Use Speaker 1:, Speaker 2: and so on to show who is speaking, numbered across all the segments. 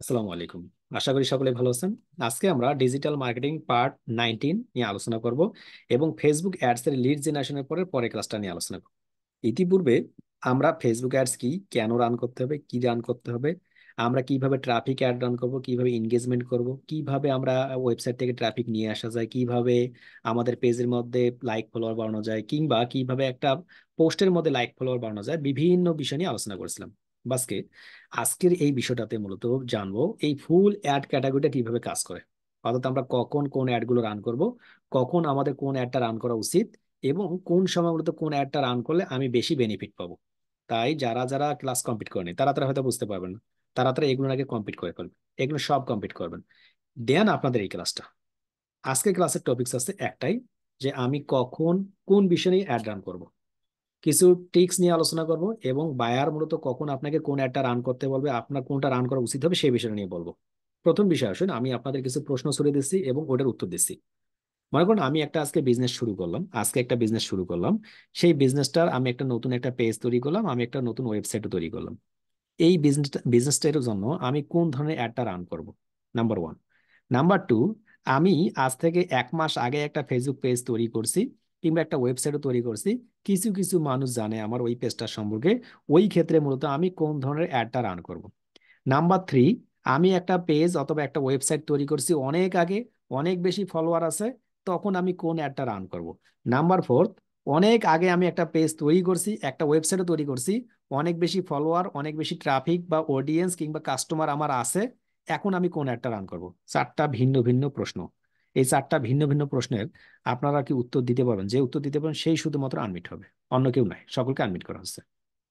Speaker 1: আসসালামু আলাইকুম। আশা করি সকলে ভালো আছেন। আজকে আমরা ডিজিটাল মার্কেটিং পার্ট 19 নিয়ে আলোচনা করব এবং ফেসবুক অ্যাডস এর লিড জেনারেশনের পরে ক্লাসটা নিয়ে আলোচনা করব। ইতিপূর্বে আমরা ফেসবুক অ্যাডস কি, কেন রান করতে হবে, কি রান করতে হবে, আমরা কিভাবে ট্রাফিক অ্যাড রান করব, কিভাবে এনগেজমেন্ট করব, কিভাবে আমরা ওয়েবসাইট থেকে ট্রাফিক নিয়ে আসা যায়, কিভাবে আমাদের পেজের মধ্যে লাইক ফলোয়ার বাড়ানো যায়, কিংবা কিভাবে একটা পোস্টের মধ্যে লাইক ফলোয়ার বাড়ানো যায়, বিভিন্ন বিষয় নিয়ে আলোচনা করেছিলাম। বাসকে আজকের এই বিষয়টাতে মূলত জানবো এই ফুল অ্যাড ক্যাটাগরিটা কিভাবে কাজ করে, অর্থাৎ আমরা কখন কোন অ্যাড গুলো রান করব, কখন আমাদের কোন অ্যাডটা রান করা উচিত, এবং কোন সময় মূলত কোন অ্যাডটা রান করলে আমি বেশি বেনিফিট পাবো। তাই যারা যারা ক্লাস কমপ্লিট করেনি তারা তারা হয়তো বুঝতে পারবেন না, তারা তারা এগুলো আগে কমপ্লিট করে ফেলবেন, এগুলো সব কমপ্লিট করবেন, দেন আপনাদের এই ক্লাসটা। আজকের ক্লাসের টপিকস আছে একটাই, যে আমি কখন কোন বিষয় নিয়ে অ্যাড রান করব, কিছু ট্রিক্স নিয়ে আলোচনা করব, এবং বায়ার মূলত কখন আপনাকে কোন অ্যাডটা রান করতে বলবে, আপনার কোনটা রান করা উচিত হবে সেই বিষয়টা নিয়ে বলবো। প্রথম বিষয় আসুন, আমি আপনাদের কিছু প্রশ্ন ছড়িয়ে দিচ্ছি এবং ওটার উত্তর দিচ্ছি। মনে করুন আমি একটা আজকে বিজনেস শুরু করলাম, সেই বিজনেসটার আমি একটা নতুন একটা পেজ তৈরি করলাম, আমি একটা নতুন ওয়েবসাইটও তৈরি করলাম। এই বিজনেসটার জন্য আমি কোন ধরনের অ্যাডটা রান করব, নাম্বার ওয়ান। নাম্বার টু, আমি আজ থেকে 1 মাস আগে একটা ফেসবুক পেজ তৈরি করছি কিংবা একটা ওয়েবসাইটও তৈরি করছি, কিছু কিছু মানুষ জানে আমার ওই পেজটার সম্পর্কে, ওই ক্ষেত্রে মূলত আমি কোন ধরনের অ্যাডটা রান করব। নাম্বার থ্রি, আমি একটা পেজ অথবা একটা ওয়েবসাইট তৈরি করছি অনেক আগে, অনেক বেশি ফলোয়ার আছে, তখন আমি কোন অ্যাডটা রান করব। নাম্বার ফোর্থ, অনেক আগে আমি একটা পেজ তৈরি করছি, একটা ওয়েবসাইটও তৈরি করছি, অনেক বেশি ফলোয়ার, অনেক বেশি ট্রাফিক বা অডিয়েন্স কিংবা কাস্টমার আমার আছে, এখন আমি কোন অ্যাডটা রান করব। চারটা ভিন্ন ভিন্ন প্রশ্ন। এই চারটা ভিন্ন ভিন্ন প্রশ্নের আপনারা কি উত্তর দিতে পারবেন? যে উত্তর দিতে পারবেন সেই শুধুমাত্র আনমিট হবে, অন্য কেউ নাই, সকলকে আনমিট করা হচ্ছে।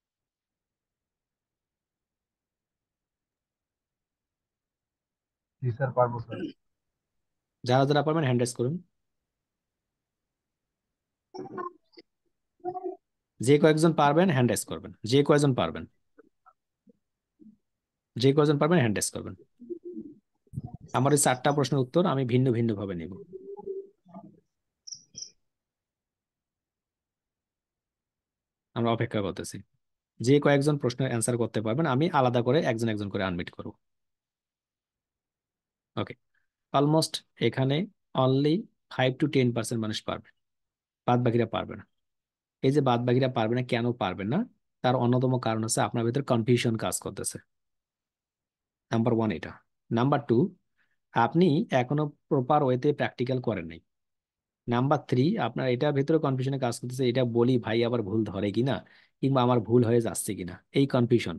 Speaker 2: জি স্যার, পারবো স্যার।
Speaker 1: যারা যারা পারবেন হ্যান্ড রেজ করুন। যে কয়েকজন পারবেন হ্যান্ড রেজ করবেন, যে কয়জন পারবেন, যে কয়জন পারবেন হ্যান্ড রেজ করবেন। আমার এই চারটা প্রশ্নের উত্তর আমি ভিন্ন ভিন্ন ভাবে নিব। আমরা অপেক্ষা করতেছি। যে কয়েকজন প্রশ্নের অ্যান্সার করতে পারবেন আমি আলাদা করে একজন একজন করে আনমিট করব। ওকে, অলমোস্ট এখানে অনলি 5 to 10% মানুষ পারবে, বাদ বাকিরা পারবে না। এই যে বাদ বাকিরা পারবে না, কেন পারবে না, তার অন্যতম কারণ হচ্ছে আপনার ভিতরে কনফিউশন কাজ করতেছে। নাম্বার ওয়ান এটা। নাম্বার টু, আপনি এখনো প্রপার ওয়েতে প্র্যাকটিক্যাল করেন নাই। নাম্বার থ্রি, আপনার এটার ভিতরে কনফিউশনে কাজ করতেছে, এটা বলি ভাই আবার ভুল ধরে কিনা, কিংবা আমার ভুল হয়ে যাচ্ছে কিনা, এই কনফিউশন।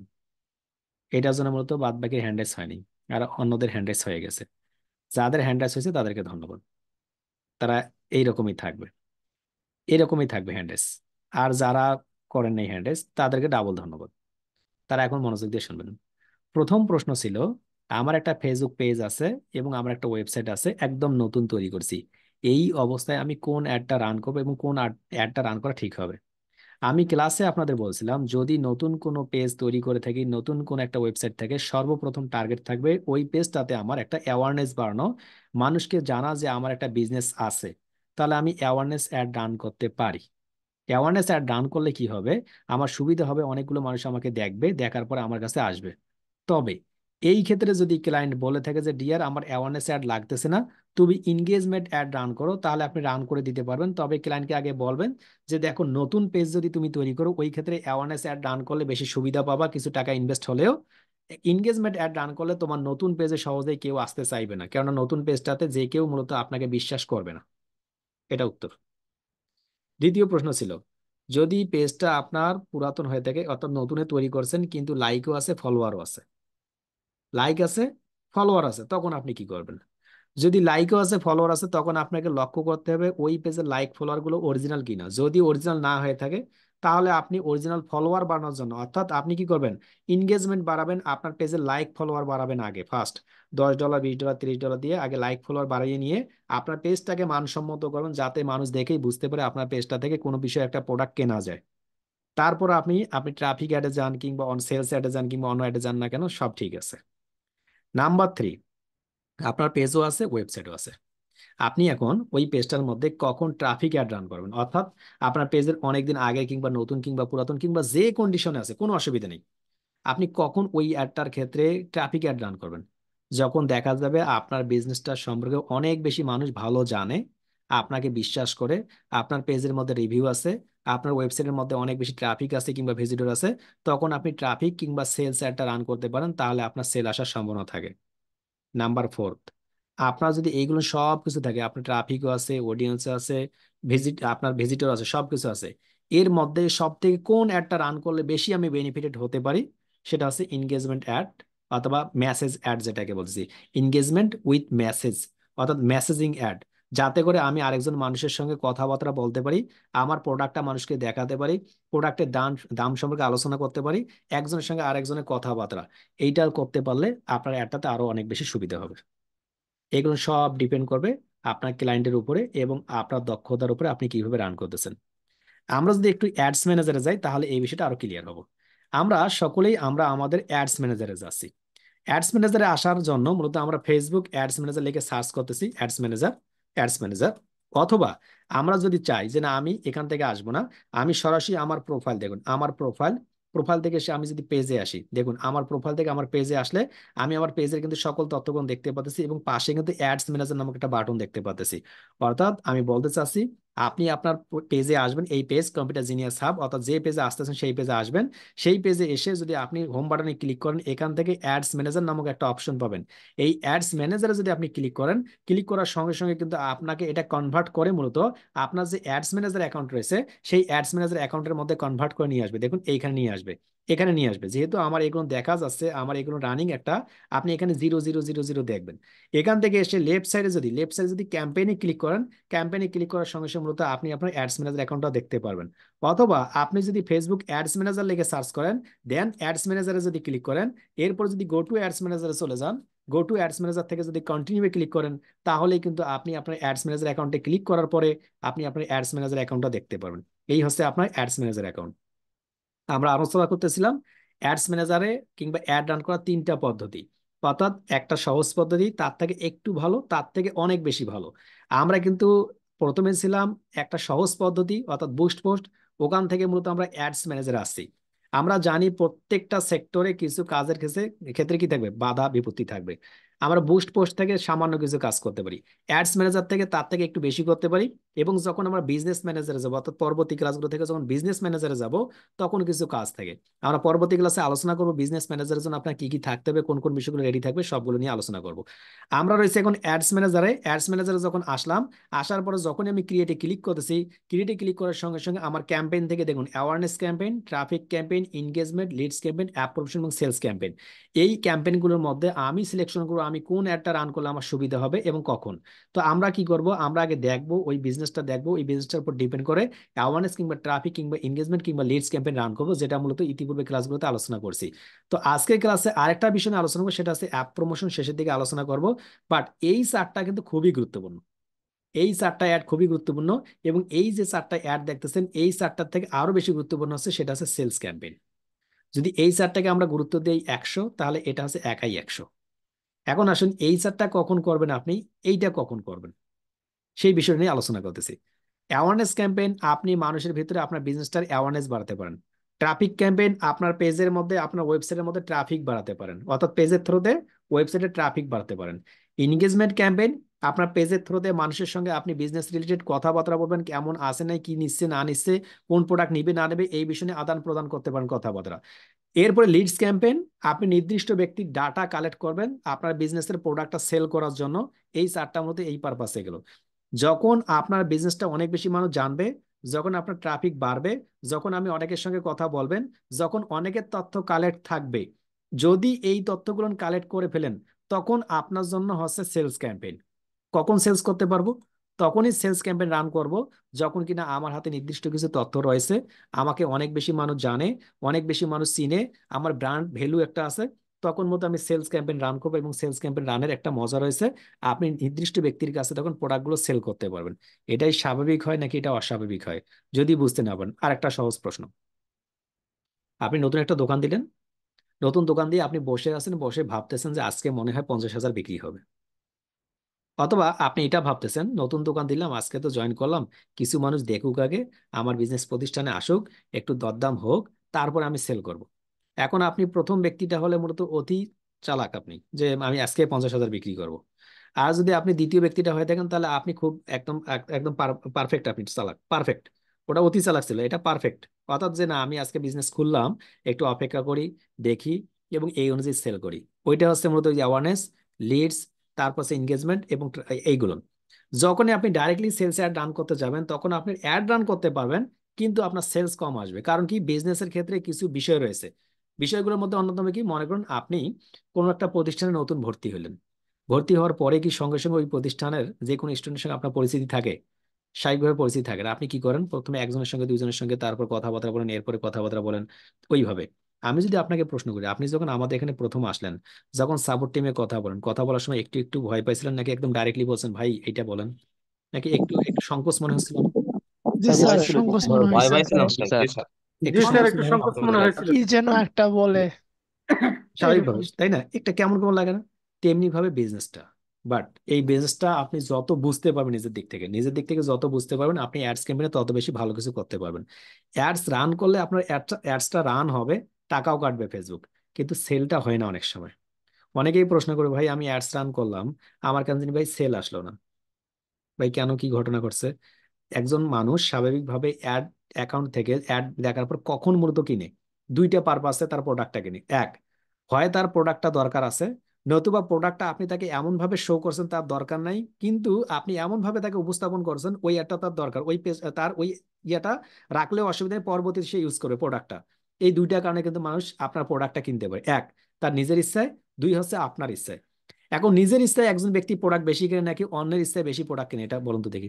Speaker 1: এটার জন্য মূলত বাদ বাকির হ্যান্ডেস হয়নি, আর অন্যদের হ্যান্ডেস হয়ে গেছে। যাদের হ্যান্ডেস হয়েছে তাদেরকে ধন্যবাদ, তারা এইরকমই থাকবে, এরকমই থাকবে হ্যান্ডেস। আর যারা করেন নাই হ্যান্ডেস তাদেরকে ডাবল ধন্যবাদ, তারা এখন মনোযোগ দিয়ে শুনবেন। প্রথম প্রশ্ন ছিল, আমার একটা ফেসবুক পেজ আছে এবং আমার একটা ওয়েবসাইট আছে, একদম নতুন তৈরি করছি, এই অবস্থায় আমি কোন অ্যাডটা রান করবো এবং কোন অ্যাডটা রান করা ঠিক হবে। আমি ক্লাসে আপনাদের বলছিলাম, যদি নতুন কোনো পেজ তৈরি করে থাকি, নতুন কোন একটা ওয়েবসাইট থেকে, সর্বপ্রথম টার্গেট থাকবে ওই পেজটাতে আমার একটা অ্যাওয়ারনেস বাড়ানো, মানুষকে জানা যে আমার একটা বিজনেস আছে, তাহলে আমি অ্যাওয়ারনেস অ্যাড রান করতে পারি। অ্যাওয়ারনেস অ্যাড রান করলে কি হবে, আমার সুবিধা হবে, অনেকগুলো মানুষ আমাকে দেখবে, দেখার পরে আমার কাছে আসবে। তবে এই ক্ষেত্রে যদি ক্লায়েন্ট বলে থাকে যে ডিয়ার আমার অ্যাওয়ারনেস অ্যাড লাগতেছে না, তুমি ইনগেজমেন্ট অ্যাড রান করো, তাহলে আপনি রান করে দিতে পারবেন। তবে ক্লায়েন্টকে আগে বলবেন যে দেখো, নতুন পেজ যদি তুমি তৈরি করো, ওই ক্ষেত্রে অ্যাওয়ারনেস অ্যাড রান করলে বেশি সুবিধা পাবা, কিছু টাকা ইনভেস্ট হলেও। এনগেজমেন্ট অ্যাড রান করলে তোমার নতুন পেজে সহজেই কেউ আসতে চাইবে না, কেননা নতুন পেজটাতে যে কেউ মূলত আপনাকে বিশ্বাস করবে না। এটা উত্তর। দ্বিতীয় প্রশ্ন ছিল, যদি পেজটা আপনার পুরাতন হয়ে থাকে, অর্থাৎ নতুনে তৈরি করছেন কিন্তু লাইকও আছে ফলোয়ারও আছে, লাইক আছে ফলোয়ার আছে, তখন আপনি কি করবেন? যদি লাইকও আছে ফলোয়ার আছে, তখন আপনাকে লক্ষ্য করতে হবে ওই পেজের লাইক ফলোয়ার গুলো অরিজিনাল কিনা। যদি অরিজিনাল না হয়ে থাকে, তাহলে আপনি অরিজিনাল ফলোয়ার বাড়ানোর জন্য, অর্থাৎ আপনি কি করবেন, এনগেজমেন্ট বাড়াবেন, আপনার পেজের লাইক ফলোয়ার বাড়াবেন আগে ফার্স্ট। $10, $20, $30 দিয়ে আগে লাইক ফলোয়ার বাড়িয়ে নিয়ে আপনার পেজটাকে মানসম্মত করবেন, যাতে মানুষ দেখেই বুঝতে পারে আপনার পেজটা থেকে কোনো বিষয়ে একটা প্রোডাক্ট কেনা যায়। তারপর আপনি আপনি ট্রাফিক অ্যাডে যান কিংবা অন সেলস অ্যাডে যান কিংবা অন্য অ্যাডে যান না কেন, সব ঠিক আছে। নাম্বার থ্রি, আপনার পেজও আছে ওয়েবসাইটও আছে, আপনি এখন ওই পেজটার মধ্যে কখন ট্রাফিক অ্যাড রান করবেন, অর্থাৎ আপনার পেজের অনেকদিন আগে কিংবা নতুন কিংবা পুরাতন কিংবা যে কন্ডিশনে আছে কোনো অসুবিধা নেই, আপনি কখন ওই অ্যাডটার ক্ষেত্রে ট্রাফিক অ্যাড রান করবেন। যখন দেখা যাবে আপনার বিজনেসটা সম্পর্কে অনেক বেশি মানুষ ভালো জানে, আপনাকে বিশ্বাস করে, আপনার পেজের মধ্যে রিভিউ আছে, আপনার ওয়েবসাইটের মধ্যে অনেক বেশি ট্রাফিক আছে কিংবা ভিজিটর আছে, তখন আপনি ট্রাফিক কিংবা সেলস অ্যাডটা রান করতে পারেন, তাহলে আপনার সেল আসার সম্ভাবনা থাকে। নাম্বার ফোর্থ, আপনার যদি এইগুলো সব কিছু থাকে, আপনার ট্রাফিকও আছে, অডিয়েন্স আছে, আপনার ভিজিটর আছে, সবকিছু আছে, এর মধ্যে সব থেকে কোন অ্যাডটা রান করলে বেশি আমি বেনিফিটেড হতে পারি, সেটা হচ্ছে এনগেজমেন্ট অ্যাড অথবা মেসেজ অ্যাড যেটাকে বলছি। এনগেজমেন্ট উইথ মেসেজ অর্থাৎ মেসেজিং অ্যাড, যাতে করে আমি আরেকজন মানুষের সঙ্গে কথাবার্তা বলতে পারি, আমার প্রোডাক্টটা মানুষকে দেখাতে পারি, প্রোডাক্টের দাম দাম সম্পর্কে আলোচনা করতে পারি, একজনের সঙ্গে আরেকজনের কথাবার্তা, এইটা করতে পারলে আপনার অ্যাডটাতে আরো অনেক বেশি সুবিধা হবে। এগুলো সব ডিপেন্ড করবে আপনার ক্লায়েন্টের উপরে এবং আপনার দক্ষতার উপরে, আপনি কিভাবে রান করতেছেন। আমরা যদি একটু অ্যাডস ম্যানেজারে যাই তাহলে এই বিষয়টা আরো ক্লিয়ার হবো। আমরা সকলেই আমরা আমাদের অ্যাডস ম্যানেজারে যাচ্ছি। অ্যাডস ম্যানেজারে আসার জন্য মূলত আমরা ফেসবুক অ্যাডস ম্যানেজার লিখে সার্চ করতেছি, অ্যাডস ম্যানেজার, অ্যাডস ম্যানেজার। অথবা আমরা যদি চাই যে না আমি এখান থেকে আসবো না, আমি সরাসরি আমার প্রোফাইল, দেখুন আমার প্রোফাইল, প্রোফাইল থেকে এসে আমি যদি পেজে আসি, দেখুন আমার প্রোফাইল থেকে আমার পেজে আসলে আমি আমার পেজের কিন্তু সকল তথ্যগুলো দেখতে পাচ্ছি এবং পাশে কিন্তু অ্যাডস ম্যানেজার নামক একটা বাটন দেখতে পাচ্ছি। অর্থাৎ আমি বলতে চাচ্ছি, আপনি আপনার পেজে আসবেন, এই পেজ কম্পিউটার জিনিয়াস হাব, অর্থাৎ যে পেজে আসতেছেন সেই পেজে আসবেন। সেই পেজে এসে যদি আপনি হোম বাটনে ক্লিক করেন, এখান থেকে অ্যাডস ম্যানেজার নামক একটা অপশন পাবেন। এই অ্যাডস ম্যানেজারে যদি আপনি ক্লিক করেন, ক্লিক করার সঙ্গে সঙ্গে কিন্তু আপনাকে এটা কনভার্ট করে মূলত আপনার যে অ্যাডস ম্যানেজার অ্যাকাউন্ট রয়েছে সেই অ্যাডস ম্যানেজার অ্যাকাউন্টের মধ্যে কনভার্ট করে নিয়ে আসবে। দেখুন এইখানে নিয়ে আসবে, এখানে নিয়ে আসবে। যেহেতু আমার এগুলো দেখা যাচ্ছে, আমার এগুলো রানিং একটা, আপনি এখানে 0000 দেখবেন। এখান থেকে এসে লেফট সাইডে যদি ক্যাম্পেইনে ক্লিক করেন, ক্যাম্পেইনে ক্লিক করার সঙ্গে সঙ্গে মূলত আপনি আপনার অ্যাডস ম্যানেজার অ্যাকাউন্টটা দেখতে পারবেন। অথবা আপনি যদি ফেসবুক অ্যাডস ম্যানেজার লিখে সার্চ করেন, দেন অ্যাডস ম্যানেজারে যদি ক্লিক করেন, এরপর যদি গো টু অ্যাডস ম্যানেজারে চলে যান, গো টু অ্যাডস ম্যানেজার থেকে যদি কন্টিনিউ ক্লিক করেন, তাহলেই কিন্তু আপনি আপনার অ্যাডস ম্যানেজার অ্যাকাউন্টে ক্লিক করার পরে আপনি আপনার অ্যাডস ম্যানেজার অ্যাকাউন্টটা দেখতে পারবেন। এই হচ্ছে আপনার অ্যাডস ম্যানেজার অ্যাকাউন্ট। আমরা আলোচনা করতেছিলাম অ্যাডস ম্যানেজারে কিংবা অ্যাড রান করার তিনটা পদ্ধতি। অর্থাৎ একটা সহজ পদ্ধতি, তার থেকে একটু ভালো, তার থেকে অনেক বেশি ভালো। আমরা কিন্তু প্রথমে ছিলাম একটা সহজ পদ্ধতি অর্থাৎ বুস্ট পোস্ট, ওখান থেকে মূলত আমরা অ্যাডস ম্যানেজারে আসছি। আমরা জানি প্রত্যেকটা সেক্টরে কিছু কাজের ক্ষেত্রে ক্ষেত্রে কি থাকবে, বাধা বিপত্তি থাকবে। আমরা বুস্ট পোস্ট থেকে সামান্য কিছু কাজ করতে পারি, অ্যাডস ম্যানেজার থেকে তার থেকে একটু বেশি করতে পারি। এবং যখন আমরা বিজনেস ম্যানেজারে যাবো, অর্থাৎ পরবর্তী ক্লাসগুলো থেকে যখন বিজনেস ম্যানেজারে যাব, তখন কিছু কাজ থাকে। আমরা পরবর্তী ক্লাসে আলোচনা করবো বিজনেস ম্যানেজারের জন্য আপনার কি কি থাকতে হবে, কোন কোন বিষয়গুলো রেডি থাকবে, সবগুলো নিয়ে আলোচনা করব। আমরা রয়েছে এখন অ্যাডস ম্যানেজারে। অ্যাডস ম্যানেজারে যখন আসলাম, আসার পরে যখন আমি ক্রিয়েটে ক্লিক করতেছি, ক্রিয়েটে ক্লিক করার সঙ্গে সঙ্গে আমার ক্যাম্পেইন থেকে দেখুন awareness campaign, traffic campaign, engagement, leads campaign, app promotion এবং সেলস ক্যাম্পেইন, এই ক্যাম্পেইনগুলোর মধ্যে আমি সিলেকশন করবো আমি কোন অ্যাডটা রান করলে আমার সুবিধা হবে এবং কখন। তো আমরা কি করব, আমরা আগে দেখবো ওই বিজনেসটা, দেখবো ওই বিজনেসটার উপর ডিপেন্ড করে অ্যাওয়ারনেস কিংবা ট্রাফিক কিংবা এনগেজমেন্ট কিংবা লিডস ক্যাম্পেইন রান করবো, যেটা মূলত ইতিপূর্বে ক্লাসগুলোতে আলোচনা করছি। তো আজকের ক্লাসে আরেকটা বিষয় নিয়ে আলোচনা করবো, সেটা হচ্ছে অ্যাপ প্রমোশন, শেষের দিকে আলোচনা করব। বাট এই চারটা কিন্তু খুবই গুরুত্বপূর্ণ, এই চারটা অ্যাড খুবই গুরুত্বপূর্ণ। এবং এই যে চারটা অ্যাড দেখতেছেন, এই চারটার থেকে আরো বেশি গুরুত্বপূর্ণ হচ্ছে সেটা হচ্ছে সেলস ক্যাম্পেইন। যদি এই চারটাকে আমরা গুরুত্ব দিই 100, তাহলে এটা হচ্ছে একাই 100। এখন আসুন এই চারটা কখন করবেন আপনি, এইটা কখন করবেন, সেই বিষয় নিয়ে আলোচনা করতেছি। অ্যাওয়ারনেস ক্যাম্পেইন, আপনি মানুষের ভিতরে আপনার বিজনেসটার অ্যাওয়ারনেস বাড়াতে পারেন। ট্রাফিক ক্যাম্পেইন, আপনার পেজের মধ্যে আপনার ওয়েবসাইটের মধ্যে ট্রাফিক বাড়াতে পারেন, অর্থাৎ পেজের থ্রুতে ওয়েবসাইটে ট্রাফিক বাড়াতে পারেন। এনগেজমেন্ট ক্যাম্পেইন, আপনার পেজের থ্রুতে মানুষের সঙ্গে আপনি বিজনেস রিলেটেড কথাবার্তা বলবেন, কেমন আছে নাই, কি নিচ্ছে না নিচ্ছে, কোন প্রোডাক্ট নিবে না নেবে, এই বিষয়ে নিয়ে আদান প্রদান করতে পারেন কথাবার্তা। এরপরে লিডস ক্যাম্পেইন, আপনি নির্দিষ্ট ব্যক্তির ডাটা কালেক্ট করবেন আপনার বিজনেসের প্রোডাক্টটা সেল করার জন্য। এই চারটার মধ্যে এই পারপাসে গেল। যখন আপনার বিজনেসটা অনেক বেশি মানুষ জানবে, যখন আপনার ট্রাফিক বাড়বে, যখন আমি অনেকের সঙ্গে কথা বলবেন, যখন অনেকের তথ্য কালেক্ট থাকবে, যদি এই তথ্যগুলো কালেক্ট করে ফেলেন, তখন আপনার জন্য হচ্ছে সেলস ক্যাম্পেইন। কখন সেলস করতে পারবো, তখনই সেলস ক্যাম্পেইন রান করব, যখন কিনা আমার হাতে নির্দিষ্ট কিছু তথ্য রয়েছে, আমাকে অনেক বেশি মানুষ জানে, অনেক বেশি মানুষ চিনে, আমার ব্র্যান্ড ভ্যালু একটা আছে, তখন মতো আমি সেলস ক্যাম্পেইন রান করবো। এবং সেলস ক্যাম্পেইন রানের একটা মজা রয়েছে, আপনি নির্দিষ্ট ব্যক্তির কাছে তখন প্রোডাক্টগুলো সেল করতে পারবেন। এটাই স্বাভাবিক হয় নাকি এটা অস্বাভাবিক হয়, যদি বুঝতে না পারেন। আর একটা সহজ প্রশ্ন, আপনি নতুন একটা দোকান দিলেন, নতুন দোকান দিয়ে আপনি বসে আছেন, বসে ভাবতেছেন যে আজকে মনে হয় 50,000 বিক্রি হবে। অথবা আপনি এটা ভাবতেছেন নতুন দোকান দিলাম, আজকে তো জয়েন করলাম, কিছু মানুষ দেখুক আগে, আমার বিজনেস প্রতিষ্ঠানে আসুক, একটু দরদাম হোক, তারপর আমি সেল করব। এখন আপনি প্রথম ব্যক্তিটা হলে মূলত অতি চালাক আপনি, যে আমি আজকে 50,000 বিক্রি করব। আর যদি আপনি দ্বিতীয় ব্যক্তিটা হয়ে থাকেন তাহলে আপনি খুব একদম একদম পারফেক্ট, আপনি চালাক পারফেক্ট। ওটা অতি চালাক ছিল, এটা পারফেক্ট। অর্থাৎ যে না, আমি আজকে বিজনেস খুললাম, একটু অপেক্ষা করি, দেখি, এবং এই অনুযায়ী সেল করি। ওইটা হচ্ছে মূলত যে অ্যাওয়ারনেস, লিডস, তারপর এঙ্গেজমেন্ট এবং এইগুলো। যখনই আপনি ডাইরেক্টলি সেলস অ্যাড রান করতে যাবেন তখন আপনি অ্যাড রান করতে পারবেন, কিন্তু আপনার সেলস কম আসবে। কারণ কি, বিজনেসের ক্ষেত্রে কিছু বিষয় রয়েছে। বিষয়গুলোর মধ্যে অন্যতম কি, মনে করুন আপনি কোনো একটা প্রতিষ্ঠানে নতুন ভর্তি হলেন। ভর্তি হওয়ার পরে কি সঙ্গে সঙ্গে ওই প্রতিষ্ঠানের যে কোনো স্টুডেন্টের সঙ্গে আপনার পরিচিতি থাকে? স্বাভাবিকভাবে পরিচিতি থাকে না। আপনি কি করেন, প্রথমে একজনের সঙ্গে দুইজনের সঙ্গে, তারপর কথাবার্তা বলেন, এরপরে কথাবার্তা বলেন, ওইভাবে। আমি যদি আপনাকে প্রশ্ন করি, আপনি যখন আমাদের এখানে প্রথম আসলেন, যখন সাপোর্ট টিমে কথা বলেন, কথা বলার সময় একটু একটু ভয় পাইছিলেন, নাকি একদম ডাইরেক্টলি বলছেন ভাই এটা বলেন, নাকি একটু একটু সংকোচ মনে হচ্ছিল না?
Speaker 2: জি
Speaker 3: স্যার
Speaker 2: স্যার,
Speaker 3: ভয় ছিল
Speaker 2: সংকোচ
Speaker 3: প্রথমে,
Speaker 2: মনে
Speaker 3: ভয়
Speaker 2: হয়েছে।
Speaker 3: পাইছিলাম
Speaker 4: জি
Speaker 3: স্যার,
Speaker 4: স্যার।
Speaker 3: জি স্যার।
Speaker 1: একটু
Speaker 5: জি স্যার,
Speaker 1: সংকোচ
Speaker 5: একটু
Speaker 1: মনে হয়
Speaker 5: সংকোচ মনে হয়েছিল।
Speaker 2: কি যেন একটা বলে
Speaker 1: স্বাভাবিকভাবে,
Speaker 2: এরকম।
Speaker 1: তাই না? একটা কেমন কেমন লাগে না? তেমনি ভাবে বিজনেসটা। বাট এই বিজনেসটা আপনি যত বুঝতে পারবেন নিজের দিক থেকে, নিজের দিক থেকে যত বুঝতে পারবেন, আপনি অ্যাডস ক্যাম্পেইনে তত বেশি ভালো কিছু করতে পারবেন। অ্যাডস রান করলে আপনার অ্যাডসটা রান হবে, টাকাও কাটবে ফেসবুক, কিন্তু সেলটা হয় না অনেক সময়। অনেকেই প্রশ্ন করে, ভাই আমি অ্যাডস রান করলাম, আমার কেন জানি ভাই সেল আসলো না। ভাই কেন, কি ঘটনা ঘটছে? একজন মানুষ স্বাভাবিকভাবে অ্যাড অ্যাকাউন্ট থেকে অ্যাড দেখার পর কখন মূলত কিনে? দুইটা পারপাসে তার প্রোডাক্টটা কিনে। এক, হয় তার প্রোডাক্টটা দরকার আছে, নতুবা প্রোডাক্টটা আপনি তাকে এমন ভাবে শো করছেন তার দরকার নাই, কিন্তু আপনি এমন ভাবে তাকে উপস্থাপন করছেন ওই অ্যাডটা তার দরকার, ওই পেজ তার ওই ইয়েটা রাখলেও অসুবিধা নেই, পরবর্তীতে সে ইউজ করবে প্রোডাক্টটা। এই দুইটা কারণে কিন্তু মানুষ আপনার প্রোডাক্টটা কিনতে পারে। এক, তার নিজের ইচ্ছায়। দুই হচ্ছে আপনার ইচ্ছায়। এখন নিজের ইচ্ছায় একজন ব্যক্তি প্রোডাক্ট বেশি কেনে নাকি অন্যের ইচ্ছায় বেশি প্রোডাক্ট কিনে, এটা বলুন তো দেখি।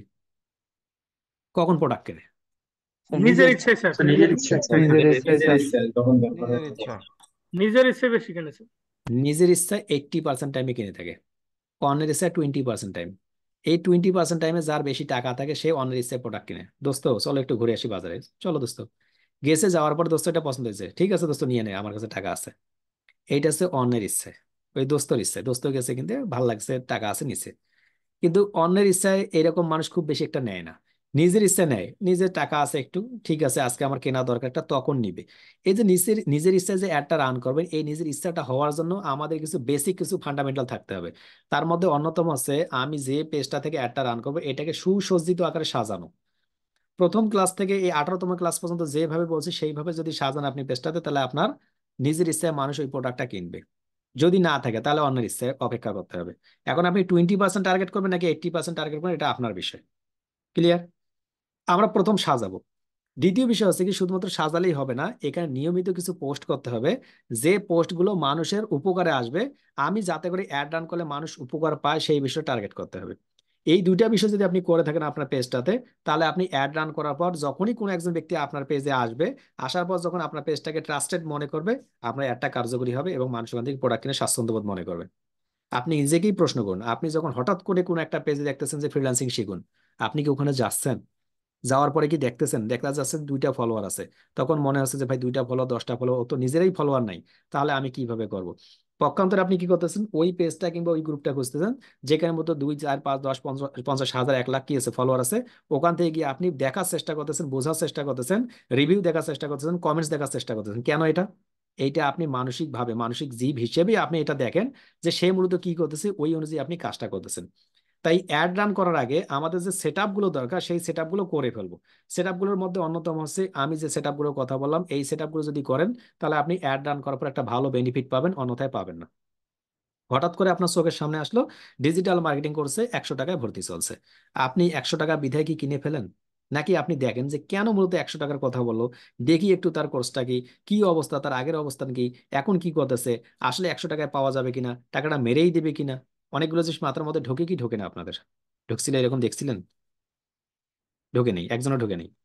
Speaker 1: কখন প্রোডাক্ট কেনে?
Speaker 3: স্যার
Speaker 5: নিজের
Speaker 3: নিজের
Speaker 5: ইচ্ছে স্যার,
Speaker 3: স্যার,
Speaker 5: নিজের
Speaker 3: নিজের
Speaker 5: ইচ্ছে।
Speaker 3: ইচ্ছা স্যার,
Speaker 2: নিজের ইচ্ছাই স্যার।
Speaker 4: নিজের ইচ্ছা।
Speaker 5: নিজের ইচ্ছে বেশি কিনেছে।
Speaker 1: নিজের ইচ্ছায় 80% টাইমে কিনে থাকে, অন্যের ইচ্ছায় 20% টাইম। এই 20% টাইমে যার বেশি টাকা থাকে সে অন্যের ইচ্ছায় প্রোডাক্ট কিনে। দোস্ত চলো একটু ঘুরে আসি বাজারে, চলো দোস্ত। গেছে, যাওয়ার পর দোস্ত এটা পছন্দ হয়েছে, ঠিক আছে দোস্ত নিয়ে নে, আমার কাছে টাকা আছে। এইটা হচ্ছে অন্যের ইচ্ছায়, ওই দোস্তর ইচ্ছায়। দোস্ত গেছে কিন্তু ভাল লাগছে, টাকা আছে, নিচে। কিন্তু অন্যের ইচ্ছায় এরকম মানুষ খুব বেশি একটা নেয় না। নিজের ইচ্ছা নেয়, নিজের টাকা আছে একটু, ঠিক আছে আজকে আমার কেনা দরকারটা, তখন নিবে। এই যে নিজের নিজের ইচ্ছায় যে অ্যাডটা রান করবেন, এই নিজের ইচ্ছাটা হওয়ার জন্য আমাদের কিছু বেসিক কিছু ফান্ডামেন্টাল থাকতে হবে। তার মধ্যে অন্যতম হচ্ছে, আমি যে পেজটা থেকে অ্যাডটা রান করবো এটাকে সুসজ্জিত আকারে সাজানো। প্রথম ক্লাস থেকে এই 18তম ক্লাস পর্যন্ত যেভাবে বলছি সেইভাবে যদি সাজান আপনি পেজটাতে, তাহলে আপনার নিজের ইচ্ছায় মানুষ ওই প্রোডাক্টটা কিনবে। যদি না থাকে তাহলে অন্যের ইচ্ছায় অপেক্ষা করতে হবে। এখন আপনি 20% টার্গেট করবেন নাকি 80% টার্গেট করবেন, এটা আপনার বিষয়। ক্লিয়ার? আমরা প্রথম সাজাবো। দ্বিতীয় বিষয় হচ্ছে কি, শুধুমাত্র সাজালেই হবে না, এখানে নিয়মিত কিছু পোস্ট করতে হবে, যে পোস্টগুলো মানুষের উপকারে আসবে। আমি যাতে করে অ্যাড রান করলে মানুষ উপকার পায় সেই বিষয়ে টার্গেট করতে হবে। এই দুইটা বিষয় যদি আপনি করে থাকেন আপনার পেজটাতে, তাহলে আপনি অ্যাড রান করার পর যখনই কোনো একজন ব্যক্তি আপনার পেজে আসবে, আসার পর যখন আপনার পেজটাকে ট্রাস্টেড মনে করবে, আপনার অ্যাডটা কার্যকরী হবে এবং মানুষ ওখান থেকে প্রোডাক্ট কিনে স্বাচ্ছন্দ্যবোধ মনে করবে। আপনি নিজেকেই প্রশ্ন করুন, আপনি যখন হঠাৎ করে কোনো একটা পেজে দেখতেছেন যে ফ্রিল্যান্সিং শিখুন, আপনি কি ওখানে যাচ্ছেন? যাওয়ার পরে কি দেখতেছেন, দেখা যাচ্ছে দুইটা ফলোয়ার আছে, তখন মনে হচ্ছে যে ভাই দুইটা ফলোয়ার 10টা ফলোয়ার, ও তো নিজেরই ফলোয়ার নাই, তাহলে আমি কিভাবে করব? পক্ষান্তরে আপনি কি করতেছেন, ওই পেজটা কিংবা ওই গ্রুপটা খুঁজতেছেন যেখানে মতো 2, 4, 5, 10, 50, 50,000, 1 লাখ কি আছে, ফলোয়ার আছে। ওখান থেকে গিয়ে আপনি দেখার চেষ্টা করতেছেন, বোঝার চেষ্টা করতেছেন, রিভিউ দেখার চেষ্টা করতেছেন, কমেন্টস দেখার চেষ্টা করতেছেন। কেন এটা? এইটা আপনি মানসিক ভাবে, মানসিক জীব হিসেবে আপনি এটা দেখেন যে সে মূলত কি করতেছে, ওই অনুযায়ী আপনি কাজটা করতেছেন। তাই অ্যাড রান করার আগে আমাদের যে সেট গুলো দরকার সেই সেট গুলো করে ফেলবো। সেট গুলোর মধ্যে অন্যতম হচ্ছে, আমি যে সেট গুলোর কথা বললাম, এই সেট গুলো যদি করেন তাহলে আপনি অ্যাড রান করার পর একটা ভালো বেনিফিট পাবেন, অন্যথায় পাবেন না। হঠাৎ করে আপনার চোখের সামনে আসলো ডিজিটাল মার্কেটিং করছে, 100 টাকায় ভর্তি চলছে, আপনি 100 টাকা বিধায় কি কিনে ফেলেন? নাকি আপনি দেখেন যে কেন মূলত 100 টাকার কথা বললো, দেখি একটু তার কোর্সটা কি, কি অবস্থা, তার আগের অবস্থান কি, এখন কি করতেছে, আসলে 100 টাকায় পাওয়া যাবে কিনা, টাকাটা মেরেই দেবে কিনা। অনেকগুলো জিনিস মাথার মধ্যে ঢোকে কি ঢোকে না আপনাদের? ঢুকছিল এরকম, দেখছিলেন? ঢোকে নেই, একজনও ঢোকে নেই।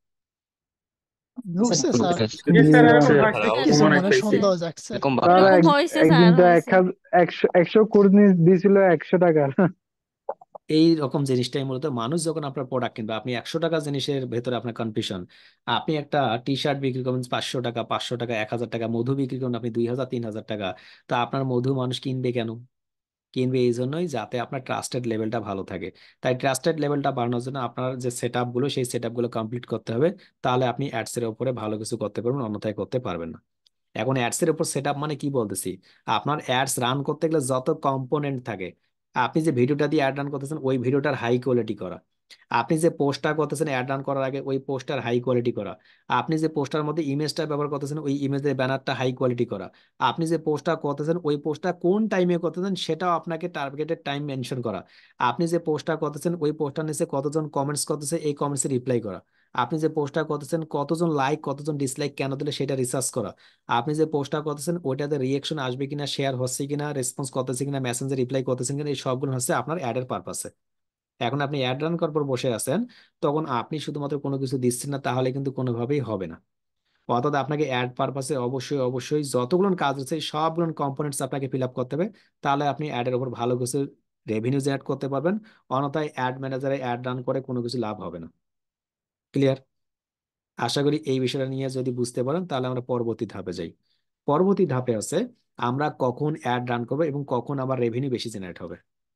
Speaker 3: স্যার
Speaker 2: ঢুকছে স্যার,
Speaker 5: জি
Speaker 3: জি
Speaker 5: স্যার,
Speaker 3: স্যার।
Speaker 5: এরকম
Speaker 4: স্যার,
Speaker 5: হয়েছে,
Speaker 2: কিছু
Speaker 5: মনে
Speaker 2: মনে
Speaker 5: হয়েছে।
Speaker 2: সন্দেহ জাগছে।
Speaker 4: এরকম
Speaker 6: স্যার
Speaker 4: বাস্তব।
Speaker 6: এক
Speaker 7: হয়েছে
Speaker 6: একদিন
Speaker 7: স্যার,
Speaker 6: তো
Speaker 7: হয়েছে।
Speaker 6: 100 কোর্স দিয়েছিল 100 টাকার।
Speaker 1: এই রকম জিনিসটাই মূলত, মানুষ যখন আপনার প্রোডাক্ট কিনবে, আপনি 100 টাকা জিনিসের ভেতরে আপনার কনফিউশন। আপনি একটা টি শার্ট বিক্রি করবেন 500 টাকা, 500 টাকা, 1,000 টাকা, মধু বিক্রি করবেন আপনি 2,000, 3,000 টাকা। তা আপনার মধু মানুষ কিনবে কেন? কিনবে এই জন্যই যাতে আপনার ট্রাস্টেড লেভেলটা ভালো থাকে। তাই ট্রাস্টেড লেভেলটা বাড়ানোর জন্য আপনার যে সেট গুলো, সেই সেট গুলো কমপ্লিট করতে হবে। তাহলে আপনি অ্যাডস এর উপরে ভালো কিছু করতে পারবেন, অন্যথায় করতে পারবেন না। এখন অ্যাডস এর উপর সেট আপ মানে কি বলতেছি, আপনার অ্যাডস রান করতে গেলে যত কম্পোনেন্ট থাকে, আপনি যে ভিডিওটা দিয়ে অ্যাড রান করতেছেন ওই ভিডিওটার হাই কোয়ালিটি করা, আপনি যে পোস্টটা করতেছেন অ্যাড রান করার আগে ওই পোস্টার হাই কোয়ালিটি করা, আপনি যে পোস্টার মধ্যে ইমেজটা ব্যবহার করতেছেন ওই ইমেজের ব্যানারটা হাই কোয়ালিটি করা, আপনি যে পোস্টটা করতেছেন ওই পোস্টটা কোন টাইমে করতেছেন সেটাও আপনাকে টার্গেটেড টাইম মেনশন করা, আপনি যে পোস্টটা করতেছেন ওই পোস্টার নিচে কতজন কমেন্টস করতেছে এই কমেন্টসে রিপ্লাই করা, আপনি যে পোস্টটা করতেছেন কতজন লাইক কতজন ডিসলাইক কেন দিলে সেটা রিসার্চ করা, আপনি যে পোস্টটা করতেছেন ওইটাতে রিয়েকশন আসবে কিনা, শেয়ার হচ্ছে কিনা, রেসপন্স করতেছে কিনা, মেসেঞ্জার রিপ্লাই করতেছেন কিনা, এই সবগুলো হচ্ছে আপনার অ্যাডের পারপাসে। এখন আপনি অ্যাড রান করার পর বসে আছেন, তখন আপনি শুধুমাত্র কোনো কিছু দিচ্ছেন না, তাহলে কিন্তু কোনোভাবেই হবে না। অর্থাৎ আপনাকে অ্যাড পারপাসে অবশ্যই অবশ্যই যতগুলো কাজ আছে এই সবগুলো কম্পোনেন্টস আপনাকে ফিল আপ করতে হবে, তাহলে আপনি অ্যাডের উপর ভালো কিছু রেভিনিউ জেনারেট করতে পারবেন। অন্যথায় অ্যাড ম্যানেজারে অ্যাড রান করে কোনো কিছু লাভ হবে না। ক্লিয়ার? আশা করি এই বিষয়টা নিয়ে যদি বুঝতে পারেন তাহলে আমরা পরবর্তী ধাপে যাই। পরবর্তী ধাপে আছে আমরা কখন অ্যাড রান করবো এবং কখন আমার রেভিনিউ বেশি জেনারেট হবে।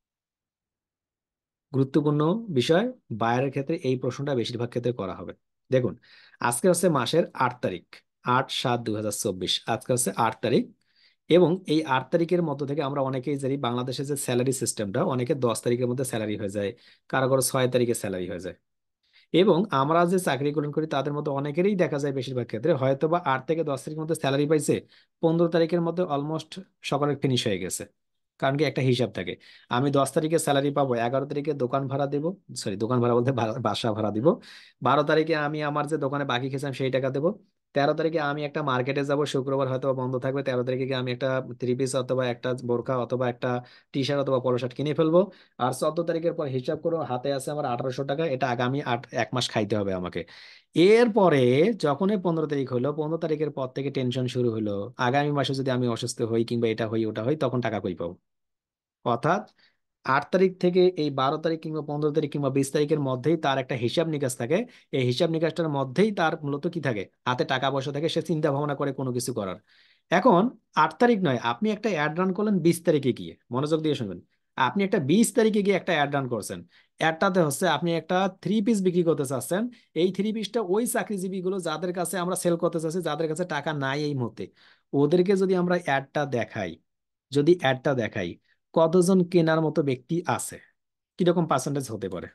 Speaker 1: গুরুত্বপূর্ণ বিষয়, বায়ারের ক্ষেত্রে এই প্রশ্নটা বেশিরভাগ ক্ষেত্রে করা হবে। দেখুন, আজকে হচ্ছে মাসের 8 তারিখ, 8/7/2024, আজকে হচ্ছে 8 তারিখ। এবং এই 8 তারিখের মধ্য থেকে আমরা অনেকেই জানি বাংলাদেশের যে স্যালারি সিস্টেমটা, অনেকে 10 তারিখের মধ্যে স্যালারি হয়ে যায়, কারো কারো 6 তারিখে স্যালারি হয়ে যায়। এবং আমরা যে চাকরি গ্রহণ করি তাদের মধ্যে অনেকেরই দেখা যায় বেশিরভাগ ক্ষেত্রে হয়তো বা 8 থেকে 10 তারিখের মধ্যে স্যালারি পাইছে, 15 তারিখের মধ্যে অলমোস্ট সকালে ফিনিশ হয়ে গেছে। কারণ কি, একটা হিসাব থাকে, আমি 10 তারিখে স্যালারি পাবো, 11 তারিখে দোকান ভাড়া দেবো, সরি দোকান ভাড়া বলতে বাসা ভাড়া দিব, 12 তারিখে আমি আমার যে দোকানে বাকি খেয়েছিলাম সেই টাকা দেবো, 13 তারিখে আমি একটা মার্কেটে যাব, শুক্রবার হয়তো বা বন্ধ থাকবে, 13 তারিখে গিয়ে আমি একটা 3 পিস অথবা একটা বোরকা অথবা একটা টি শার্ট অথবা পলো শার্ট কিনে ফেলবো। আর 14 তারিখের পর হিসাব করো হাতে আছে আমার 1800 টাকা, এটা আগামী 1 মাস খাইতে হবে আমাকে। এরপরে যখন 15 তারিখ হলো, 15 তারিখের পর থেকে টেনশন শুরু হলো, আগামী মাসে যদি আমি অসুস্থ হই কিংবা এটা হই ওটা হই তখন টাকা কই পাবো। অর্থাৎ 8 তারিখ থেকে এই 12 তারিখ কিংবা 15 তারিখ কিংবা 20 তারিখের মধ্যেই তার একটা হিসাব নিকাশ থাকে, এই হিসাব নিকাশটার মধ্যেই তার মূলত কি থাকে, হাতে টাকা পয়সা থাকে, সে চিন্তা ভাবনা করে কোনো কিছু করার। এখন 8 তারিখ নয়, আপনি একটা অ্যাড রান করলেন 20 তারিখে গিয়ে, মনোযোগ দিয়ে শুনবেন, আপনি একটা 20 তারিখে গিয়ে একটা অ্যাড রান করছেন, অ্যাডটাতে হচ্ছে আপনি একটা 3 পিস বিক্রি করতে চাচ্ছেন। এই 3 পিসটা ওই চাকরিজীবী গুলো যাদের কাছে আমরা সেল করতে চাচ্ছি, যাদের কাছে টাকা নাই এই মুহূর্তে, ওদেরকে যদি আমরা অ্যাডটা দেখাই কতজন কেনার মতো ব্যক্তি আছে, কিরকম পার্সেন্টেজ হতে পারে?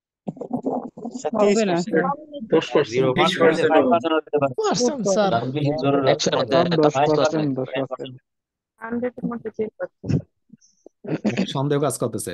Speaker 3: স্যার
Speaker 2: হবে না
Speaker 3: 30%।
Speaker 2: স্যার।
Speaker 5: 10%, 20% হবে।
Speaker 3: 5% হতে পারে।
Speaker 2: খুব কম।
Speaker 4: স্যার
Speaker 3: 100-এর মধ্যে
Speaker 6: কম 10%,
Speaker 3: 5%।
Speaker 6: 10%।
Speaker 2: 100 এর মধ্যে 10%।
Speaker 1: সন্দেহ কাজ করতেছে,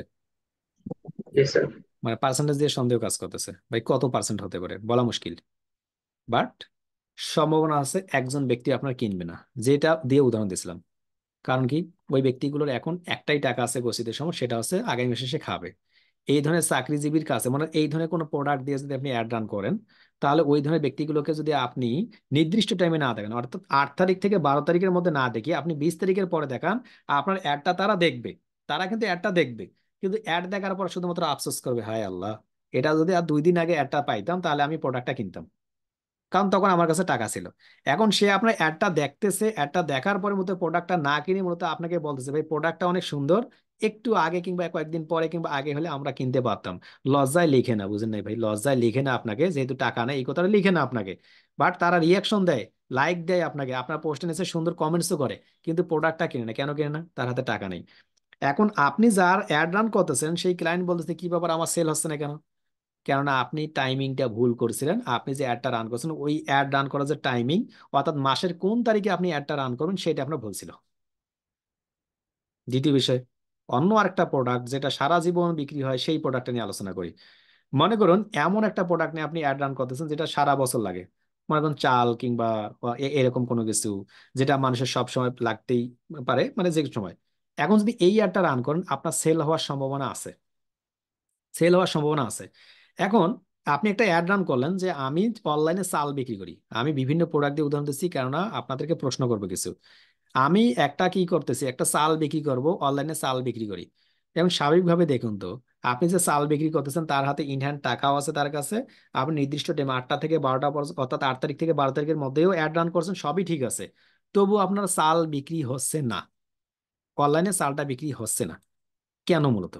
Speaker 5: জি স্যার।
Speaker 1: মানে পার্সেন্টেজ দিয়ে সন্দেহ কাজ করতেছে, ভাই কত পার্সেন্ট হতে পারে বলা মুশকিল, বাট সম্ভাবনা আছে একজন ব্যক্তি আপনার কিনবে না, যেটা দিয়ে উদাহরণ দিয়েছিলাম। কারণ কি, ওই ব্যক্তিগুলোর এখন একটাই টাকা আছে গচ্ছিতের সময়, সেটা হচ্ছে আগামী মাসে সে খাবে। এই ধরনের চাকরিজীবীর কাছে মানে এই ধরনের কোনো প্রোডাক্ট দিয়ে যদি আপনি অ্যাড রান করেন, তাহলে ওই ধরনের ব্যক্তিগুলোকে যদি আপনি নির্দিষ্ট টাইমে না দেখেন, অর্থাৎ 8 তারিখ থেকে 12 তারিখের মধ্যে না দেখি আপনি 20 তারিখের পরে দেখান, আপনার অ্যাডটা তারা দেখবে, তারা কিন্তু অ্যাডটা দেখবে, কিন্তু অ্যাড দেখার পর শুধুমাত্র আফসোস করবে, হায় আল্লাহ, এটা যদি আর 2 দিন আগে অ্যাডটা পাইতাম তাহলে আমি প্রোডাক্টটা কিনতাম, কারণ তখন আমার কাছে টাকা ছিল। এখন সে আপনার অ্যাডটা দেখতেছে, অ্যাডটা দেখার পরে মূলত প্রোডাক্টটা না কিনে মূলত আপনাকে বলতেছে, ভাই প্রোডাক্টটা অনেক সুন্দর, একটু আগে কিংবা কয়েকদিন পরে কিংবা আগে হলে আমরা কিনতে পারতাম। লজ্জায় লিখে না, বুঝেন নাই ভাই, লজ্জায় লিখে না আপনাকে, যেহেতু টাকা নেই এই কথাটা লিখে না আপনাকে, বাট তারা রিয়াকশন দেয়, লাইক দেয় আপনাকে, আপনার পোস্টে নিচে সুন্দর কমেন্টসও করে, কিন্তু প্রোডাক্টটা কিনে না। কেন কিনে না? তার হাতে টাকা নেই। এখন আপনি যার অ্যাড রান করতেছেন সেই ক্লায়েন্ট বলতেছে, কি ব্যাপার আমার সেল হচ্ছে না কেন? কেননা আপনি টাইমিংটা ভুল করেছিলেন, আপনি যে অ্যাডটা রান করছেন ওই অ্যাড রান করার যে টাইমিং, অর্থাৎ মাসের কোন তারিখে আপনি অ্যাডটা রান করবেন সেটা আপনার ভুল ছিল। দ্বিতীয় বিষয়, অন্য আরেকটা প্রোডাক্ট যেটা সারা জীবন বিক্রি হয় সেই প্রোডাক্টটা নিয়ে আলোচনা করি। মনে করুন এমন একটা প্রোডাক্ট নিয়ে আপনি অ্যাড রান করতেছেন যেটা সারা বছর লাগে, মনে করুন চাল কিংবা এরকম কোনো কিছু যেটা মানুষের সব সময় লাগতেই পারে, মানে যে সময়। এখন যদি এই অ্যাডটা রান করেন আপনার সেল হওয়ার সম্ভাবনা আছে, সেল হওয়ার সম্ভাবনা আছে। এখন আপনি একটা অ্যাড রান করলেন যে আমি অনলাইনে চাল বিক্রি করি, আমি বিভিন্ন প্রোডাক্ট দিয়ে উদাহরণ দিচ্ছি কেননা আপনাদেরকে প্রশ্ন করবো কিছু। আমি একটা কি করতেছি, একটা চাল বিক্রি করব, অনলাইনে চাল বিক্রি করি। এবং স্বাভাবিকভাবে দেখুন তো, আপনি যে চাল বিক্রি করতেছেন তার হাতে ইন হ্যান্ড টাকাও আছে তার কাছে, আপনি নির্দিষ্ট টাইম 8টা থেকে 12টা পর্যন্ত, অর্থাৎ 8 তারিখ থেকে 12 তারিখের মধ্যেও অ্যাড রান করছেন, সবই ঠিক আছে, তবু আপনার চাল বিক্রি হচ্ছে না, অনলাইনে চালটা বিক্রি হচ্ছে না, কেন মূলত?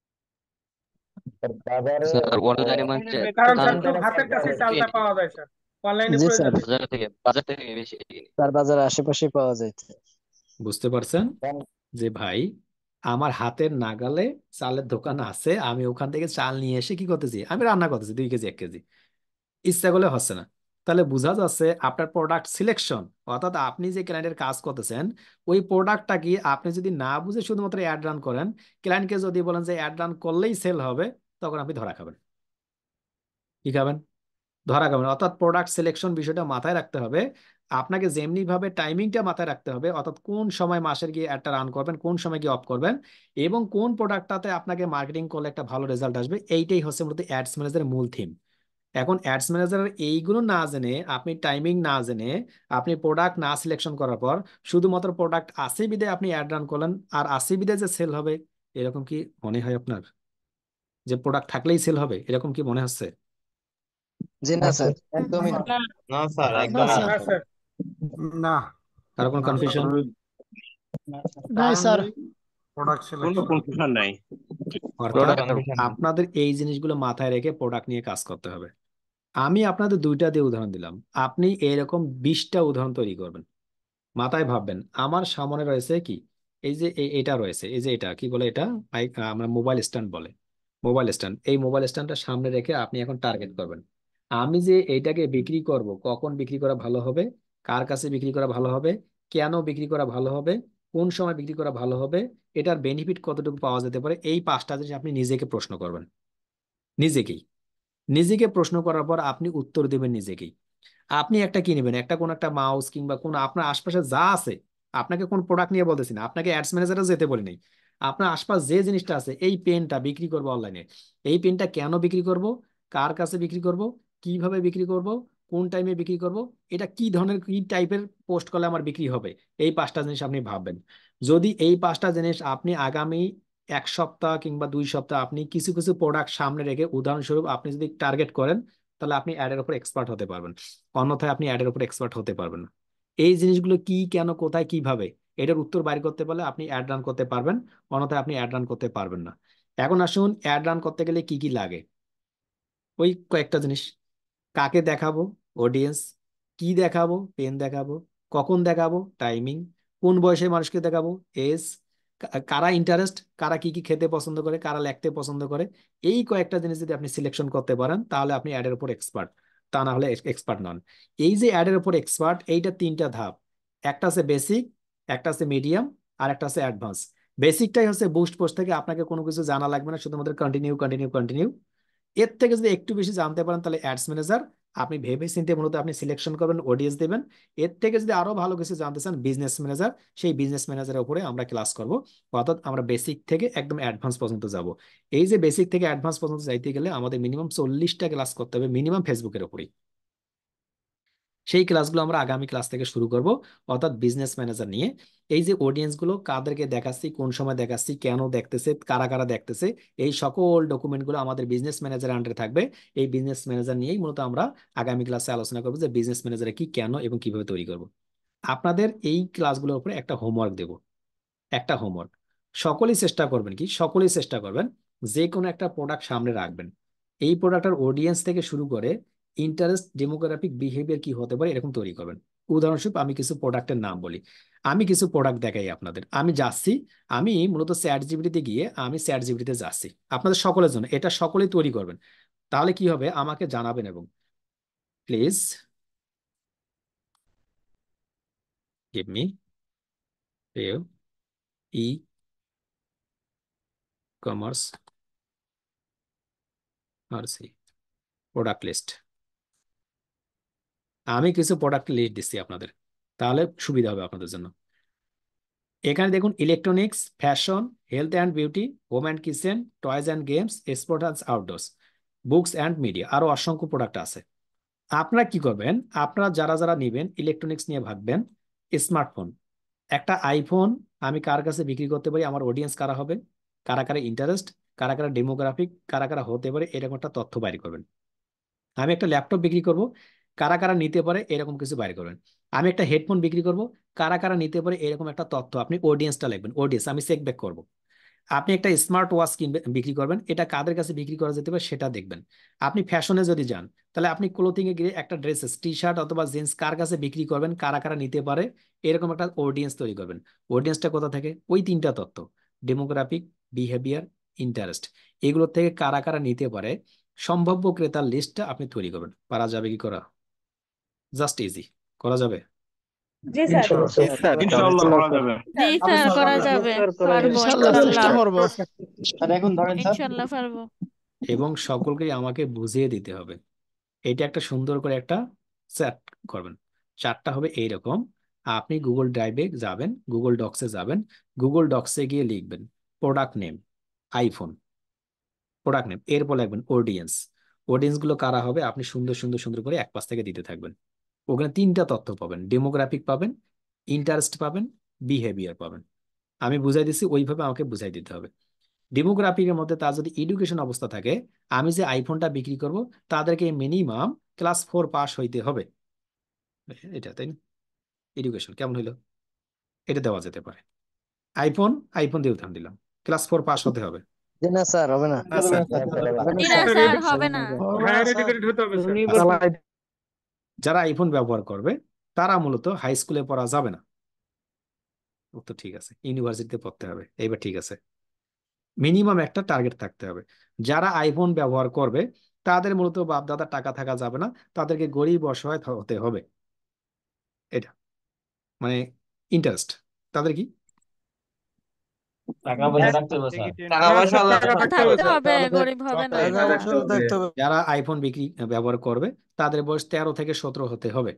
Speaker 4: স্যার অনলাইনে মানে
Speaker 5: কারণ স্যার
Speaker 4: কারণ
Speaker 5: খুব হাতের কাছে চালটা পাওয়া যায় স্যার।
Speaker 2: অনলাইনে
Speaker 4: জি স্যার,
Speaker 2: প্রয়োজন নেই।
Speaker 3: বাজার থেকে বেশি কিনি।
Speaker 4: তার বাজার আশেপাশে পাওয়া যায়।
Speaker 1: বুঝতে পারছেন যে ভাই আমার হাতের নাগালে চালের দোকান আছে, আমি ওখান থেকে চাল নিয়ে এসে কি করতেছি, আমি রান্না করতেছি 2 কেজি 1 কেজি, ইচ্ছা করলে হচ্ছে না। তাহলে বোঝা যাচ্ছে আপনার প্রোডাক্ট সিলেকশন, অর্থাৎ আপনি যে ক্লায়েন্টের কাজ করতেছেন ওই প্রোডাক্টটা কি আপনি যদি না বুঝে শুধুমাত্র অ্যাড রান করেন, ক্লায়েন্টকে যদি বলেন যে অ্যাড রান করলেই সেল হবে, তখন আপনি ধরা খাবেন। কি খাবেন? ধরা খাবেন। অর্থাৎ প্রোডাক্ট সিলেকশন বিষয়টা মাথায় রাখতে হবে। আপনাকে যেমনি ভাবে টাইমিংটা মাথায় রাখতে হবে, অর্থাৎ কোন সময় মাসের গিয়ে অ্যাডটা রান করবেন, কোন সময় গিয়ে অফ করবেন, এবং কোন প্রোডাক্টটাতে আপনাকে মার্কেটিং করলে একটা ভালো রেজাল্ট আসবে, এইটাই হচ্ছে মূলত অ্যাডস ম্যানেজারের মূল থিম। এখন অ্যাডস ম্যানেজারের এইগুলো না জেনে, আপনি টাইমিং না জেনে, আপনি প্রোডাক্ট না সিলেকশন করার পর শুধুমাত্র প্রোডাক্ট আসে বিদে আপনি অ্যাড রান করলেন, আর আসে বিদে যে সেল হবে, এরকম কি মনে হয় আপনার? যে প্রোডাক্ট থাকলেই সেল হবে, এরকম কি মনে হচ্ছে?
Speaker 4: জি না স্যার, একদমই না।
Speaker 2: না
Speaker 3: না স্যার,
Speaker 4: না
Speaker 3: একদমই
Speaker 4: স্যার।
Speaker 3: না।
Speaker 2: না স্যার।
Speaker 7: না,
Speaker 1: কারো কোনো
Speaker 7: না
Speaker 1: কনফিউশন?
Speaker 7: নাই স্যার, প্রোডাক্ট
Speaker 8: কোনো
Speaker 7: সিলেকশন।
Speaker 8: কনফিউশন নাই।
Speaker 1: অর্থাৎ
Speaker 3: কনফিউশন নেই।
Speaker 1: আপনাদের এই জিনিসগুলো মাথায় রেখে প্রোডাক্ট নিয়ে কাজ করতে হবে। আমি আপনাদের 2টা দিয়ে উদাহরণ দিলাম, আপনি এরকম 20টা উদাহরণ তৈরি করবেন। মাথায় ভাববেন আমার সামনে রয়েছে কি, এই যে এটা রয়েছে, এই যে এটা কি বলে, এটা আমরা মোবাইল স্ট্যান্ড বলে, মোবাইল স্ট্যান্ড। এই মোবাইল স্ট্যান্ডটা সামনে রেখে আপনি এখন টার্গেট করবেন, আমি যে এইটাকে বিক্রি করব, কখন বিক্রি করা ভালো হবে, কার কাছে বিক্রি করা ভালো হবে, কেন বিক্রি করা ভালো হবে, কোন সময় বিক্রি করা ভালো হবে, এটার বেনিফিট কতটুকু পাওয়া যেতে পারে, এই 5টা জিনিস আপনি নিজেকে প্রশ্ন করবেন। নিজেকেই নিজেকে প্রশ্ন করার পর আপনি উত্তর দেবেন নিজেকেই। আপনি একটা কি নেবেন, একটা কোন একটা মাউস কিংবা কোন আপনার আশপাশে যা আছে, আপনাকে কোন প্রোডাক্ট নিয়ে বলতেছি না, আপনাকে অ্যাডস ম্যানেজারে যেতে বলি নাই, আপনার আশপাশ যে জিনিসটা আছে, এই পেনটা বিক্রি করবো অনলাইনে, এই পেনটা কেন বিক্রি করব, কার কাছে বিক্রি করব, কিভাবে বিক্রি করব, কোন টাইমে বিক্রি করব, এটা কি ধরনের কি টাইপের পোস্ট করলে আমার বিক্রি হবে, এই 5টা জিনিস আপনি ভাববেন। যদি এই 5টা জিনিস আপনি আগামী 1 সপ্তাহ কিংবা 2 সপ্তাহ আপনি কিছু কিছু প্রোডাক্ট সামনে রেখে, উদাহরণস্বরূপ আপনি যদি টার্গেট করেন, তাহলে আপনি অ্যাডের উপর এক্সপার্ট হতে পারবেন। অন্যথায় আপনি অ্যাডের উপর এক্সপার্ট হতে পারবেন না। এই জিনিসগুলো কি, কেন, কোথায়, কিভাবে, এটার উত্তর বাইর করতে পারলে আপনি অ্যাড রান করতে পারবেন, অন্যথায় আপনি অ্যাড রান করতে পারবেন না। এখন আসুন, অ্যাড রান করতে গেলে কি কি লাগে, ওই কয়েকটা জিনিস। কাকে দেখাবো, অডিয়েন্স, কি দেখাবো, পেন দেখাবো, কখন দেখাবো, টাইমিং, কোন বয়সের মানুষকে দেখাবো, এজ, কারা ইন্টারেস্ট, কারা কি কি খেতে পছন্দ করে, কারা লিখতে পছন্দ করে, এই কয়েকটা জিনিস যদি আপনি সিলেকশন করতে পারেন, তাহলে আপনি অ্যাডের উপর এক্সপার্ট। তা না হলে এক্সপার্ট নন। এই যে অ্যাডের উপর এক্সপার্ট, এইটা 3টা ধাপ। একটা আছে বেসিক, একটা আছে মিডিয়াম, আর একটা আছে অ্যাডভান্স। বেসিকটাই হচ্ছে বুস্ট পোস্ট থেকে আপনাকে কোনো কিছু জানা লাগবে না, শুধুমাত্র কন্টিনিউ কন্টিনিউ কন্টিনিউ। এর থেকে যদি একটু বেশি জানতে পারেন, তাহলে অ্যাডস ম্যানেজার। আপনি ভেবে চিন্তে মূলত আপনি সিলেকশন করবেন, অডিয়েন্স দেবেন। এর থেকে যদি আরো ভালো কিছু জানতে চান, বিজনেস ম্যানেজার, সেই বিজনেস ম্যানেজারের উপরে আমরা ক্লাস করব। অর্থাৎ আমরা বেসিক থেকে একদম অ্যাডভান্স পর্যন্ত যাব। এই যে বেসিক থেকে অ্যাডভান্স পর্যন্ত যাইতে গেলে আমাদের মিনিমাম 40টা ক্লাস করতে হবে, মিনিমাম ফেসবুকের উপরেই। সেই ক্লাসগুলো আমরা আগামী ক্লাস থেকে শুরু করব, অর্থাৎ বিজনেস ম্যানেজার নিয়ে। এই যে অডিয়েন্স গুলো কাদেরকে দেখাচ্ছি, কোন সময় দেখাচ্ছি, কেন দেখতেছে, কারা কারা দেখতেছে, এই সকল ডকুমেন্ট গুলো আমাদের বিজনেস ম্যানেজার আন্ডারে থাকবে। এই বিজনেস ম্যানেজার নিয়েই মূলত আমরা আগামী ক্লাসে আলোচনা করবো যে বিজনেস ম্যানেজার কি, কেন এবং কিভাবে তৈরি করব। আপনাদের এই ক্লাসগুলোর উপরে একটা হোমওয়ার্ক দেব, একটা হোমওয়ার্ক। সকলেই চেষ্টা করবেন, কি সকলেই চেষ্টা করবেন যে কোনো একটা প্রোডাক্ট সামনে রাখবেন। এই প্রোডাক্টের অডিয়েন্স থেকে শুরু করে ইন্টারেস্ট, ডেমোগ্রাফিক, বিহেভিয়ার কি হতে পারে, এরকম তৈরি করবেন। উদাহরণস্বরূপ আমি কিছু প্রোডাক্টের নাম বলি, আমি কিছু প্রোডাক্ট দেখাই আপনাদের। আমি যাচ্ছি, আমি মূলত চ্যাট জিপিটিতে গিয়ে আমি চ্যাট জিপিটিতে যাচ্ছি আপনাদের সকলের জন্য, এটা সকলেই তৈরি করবেন। তাহলে কি হবে আমাকে জানাবেন, এবং please give me e commerce আর সি প্রোডাক্ট লিস্ট। আমি কিছু প্রোডাক্ট লিস্ট দিচ্ছি আপনাদের, তাহলে সুবিধা হবে আপনাদের জন্য। এখানে দেখুন, electronics, fashion, health and beauty, home and kitchen, toys and games, sports and outdoors, books and media, আরো অসংখ্য প্রোডাক্ট আছে। আপনারা কি করবেন, আপনারা যারা যারা নিবেন ইলেকট্রনিক্স নিয়ে ভাববেন। স্মার্টফোন, একটা আইফোন আমি কার কাছে বিক্রি করতে পারি, আমার অডিয়েন্স কারা হবে, কারা কারা ইন্টারেস্ট, কারা কারা ডেমোগ্রাফিক, কারা কারা হতে পারে, এরকম একটা তথ্য বাইর করবেন। আমি একটা ল্যাপটপ বিক্রি করব, কারা কারা নিতে পারে, এরকম কিছু বাইর করবেন। আমি একটা হেডফোন বিক্রি করব, কারা কারা নিতে পারে, এরকম একটা তথ্য আপনি অডিয়েন্সটা লিখবেন। অডিয়েন্স আমি চেক ব্যাক করবো। আপনি একটা স্মার্ট ওয়াচ কিনবেন, বিক্রি করবেন, এটা কাদের কাছে বিক্রি করা যেতে পারে সেটা দেখবেন। আপনি ফ্যাশনে যদি যান, তাহলে আপনি ক্লোথিং এ গিয়ে একটা ড্রেসেস, টি শার্ট অথবা জিন্স কার কাছে বিক্রি করবেন, কারা কারা নিতে পারে, এরকম একটা অডিয়েন্স তৈরি করবেন। অডিয়েন্সটা কোথা থেকে? ওই তিনটা তত্ত্ব, ডেমোগ্রাফিক, বিহেভিয়ার, ইন্টারেস্ট, এগুলোর থেকে কারা কারা নিতে পারে সম্ভাব্য ক্রেতার লিস্টটা আপনি তৈরি করবেন। পারা যাবে কি করা? জাস্ট ইজি, করা যাবে।
Speaker 2: জি স্যার।
Speaker 5: ইনশাআল্লাহ স্যার।
Speaker 6: ইনশাআল্লাহ করা যাবে।
Speaker 8: জি স্যার, করা যাবে, পারবো
Speaker 7: ইনশাল্লাহ চেষ্টা
Speaker 8: ইনশাল্লাহ,
Speaker 7: করবো।
Speaker 4: স্যার এখন ধরেন স্যার,
Speaker 8: ইনশাল্লাহ পারবো।
Speaker 1: এবং সকলকেই আমাকে বুঝিয়ে দিতে হবে। এটা একটা সুন্দর করে একটা চ্যাট করবেন। চারটা হবে এইরকম। আপনি গুগল ড্রাইভে যাবেন, গুগল ডক্সে যাবেন, গুগল ডক্সে গিয়ে লিখবেন product name, iPhone, product name, এরপর লিখবেন অডিয়েন্স। অডিয়েন্স গুলো কারা হবে আপনি সুন্দর সুন্দর সুন্দর করে এক পাশ থেকে দিতে থাকবেন। ওখানে তিনটা তথ্য পাবেন, ডেমোগ্রাফিক পাবেন, ইন্টারেস্ট পাবেন, বিহেভিয়ার পাবেন। আমি বুঝাই দিচ্ছি, ওইভাবে আমাকে বুঝাই দিতে হবে। ডেমোগ্রাফিকের মধ্যে তার যদি এডুকেশন অবস্থা থাকে, আমি যে আইফোনটা বিক্রি করব তাদেরকে মিনিমাম ক্লাস 4 পাস হইতে হবে। এটা তাই না? এডুকেশন কেমন হইলো? এটা দেওয়া যেতে পারে। আইফোন, আইফোন দিয়ে উদাহরণ দিলাম, ক্লাস 4 পাস হতে হবে।
Speaker 4: জি না স্যার হবে না।
Speaker 1: না স্যার,
Speaker 4: হবে না
Speaker 8: জি না
Speaker 4: স্যার।
Speaker 8: স্যার, হবে না।
Speaker 6: হায়ার এডুকেটেড হতে হবে স্যার।
Speaker 1: যারা আইফোন ব্যবহার করবে তারা মূলত হাই স্কুলে পড়া যাবে না। ও তো ঠিক আছে, ইউনিভার্সিটিতে পড়তে হবে। এইবার ঠিক আছে, মিনিমাম একটা টার্গেট থাকতে হবে। যারা আইফোন ব্যবহার করবে তাদের মূলত বাপ দাদা টাকা থাকা যাবে না, তাদেরকে গরিব অসহায় হতে হবে। এটা মানে ইন্টারেস্ট তাদের কি?
Speaker 3: টাকা পয়সা থাকতে হবে স্যার।
Speaker 5: টাকা পয়সা আল্লাহ
Speaker 8: থাকতে হবে, গরিব হবে না।
Speaker 7: টাকা পয়সা থাকতে হবে।
Speaker 1: যারা আইফোন ব্যবহার করবে তাদের বয়স 13 থেকে 17 হতে হবে।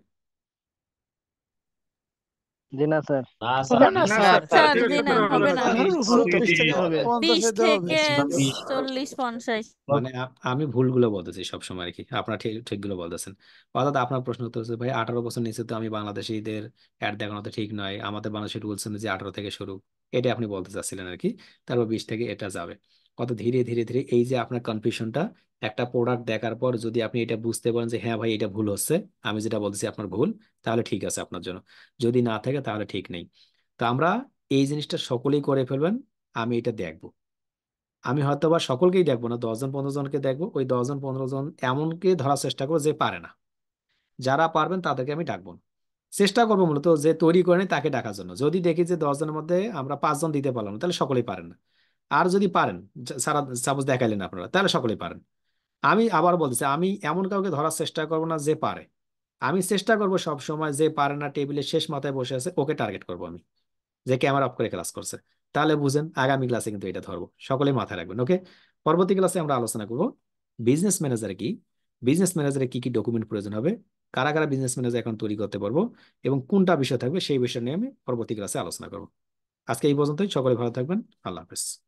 Speaker 4: জি না স্যার।
Speaker 3: না
Speaker 8: হবে না
Speaker 3: স্যার,
Speaker 8: স্যার, জি না, হবে না।
Speaker 7: 30 থেকে হবে।
Speaker 8: 20
Speaker 7: 50 হবে।
Speaker 8: থেকে 40 50।
Speaker 1: মানে আমি ভুলগুলো বলতেছি সবসময় আর কি, আপনারা ঠিক ঠিকগুলো বলতেছেন। অর্থাৎ আপনার প্রশ্ন উত্তর হচ্ছে ভাই 18 বছর নিচে তো আমি বাংলাদেশিদের অ্যাড দেখানো তো ঠিক নয়, আমাদের বাংলাদেশের রুলস অনুযায়ী 18 থেকে শুরু, এটা আপনি বলতে চাচ্ছিলেন আর কি। তারপর 20 থেকে এটা যাবে। কত ধীরে ধীরে ধীরে এই যে আপনার কনফিউশনটা, একটা প্রোডাক্ট দেখার পর যদি আপনি এটা বুঝতে পারেন যে হ্যাঁ ভাই এটা ভুল হচ্ছে, আমি যেটা বলতেছি আপনার ভুল, তাহলে ঠিক আছে আপনার জন্য। যদি না থাকে তাহলে ঠিক নেই। তো আমরা এই জিনিসটা সকলেই করে ফেলবেন। আমি এটা দেখবো, আমি হয়তো বা সকলকেই দেখবো না, 10 জন 15 জনকে দেখবো। ওই 10 জন 15 জন এমনকে ধরার চেষ্টা করবো যে পারে না। যারা পারবেন তাদেরকে আমি ডাকবো না। চেষ্টা করবো মূলত যে তৈরি করেনি তাকে ডাকার জন্য। যদি দেখি যে 10 জনের মধ্যে আমরা 5 জন দিতে পারলাম না, তাহলে সকলেই পারেন না। আর যদি পারেন, সারা সাপোজ দেখাইলেন আপনারা, তাহলে সকলেই পারেন। আমি আবার বলতেছি, আমি এমন কাউকে ধরার চেষ্টা করবো না যে পারে। আমি চেষ্টা করবো সব সময় যে পারে না, টেবিলের শেষ মাথায় বসে আছে, ওকে টার্গেট করবো আমি, যে ক্যামেরা অফ করে ক্লাস করছে। তাহলে বুঝেন আগামী ক্লাসে কিন্তু এটা ধরবো, সকলে মাথায় রাখবেন। ওকে, পরবর্তী ক্লাসে আমরা আলোচনা করব বিজনেস ম্যানেজার কি, বিজনেস ম্যানেজারে কি কি ডকুমেন্ট প্রয়োজন হবে, কারা কারা বিজনেস ম্যানেজার এখন তৈরি করতে পারবো, এবং কোনটা বিষয় থাকবে সেই বিষয় নিয়ে আমি পরবর্তী ক্লাসে আলোচনা করব। আজকে এই পর্যন্তই, সকলে ভালো থাকবেন, আল্লাহ হাফেজ।